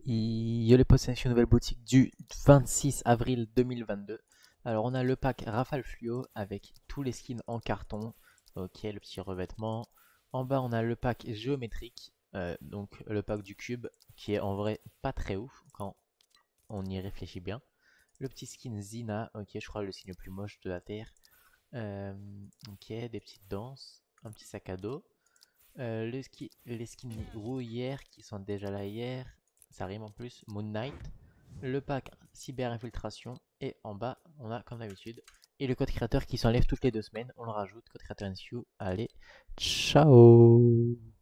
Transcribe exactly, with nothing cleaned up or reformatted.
Je les poste sur une nouvelle boutique du vingt-six avril deux mille vingt-deux. Alors on a le pack Rafale Fluo avec tous les skins en carton. Ok, le petit revêtement. En bas on a le pack géométrique, euh, donc le pack du cube, qui est en vrai pas très ouf quand on y réfléchit bien. Le petit skin Zina, ok, je crois le signe le plus moche de la Terre. Euh, ok, des petites danses, un petit sac à dos. Euh, le ski, les skins Wu hier qui sont déjà là hier, ça rime en plus. Moon Knight, le pack Cyber Infiltration et en bas on a comme d'habitude et le code créateur qui s'enlève toutes les deux semaines. On le rajoute, code créateur N S U. Allez, ciao.